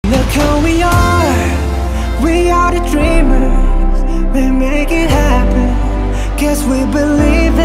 Look who we are the dreamers. We make it happen, guess we believe it.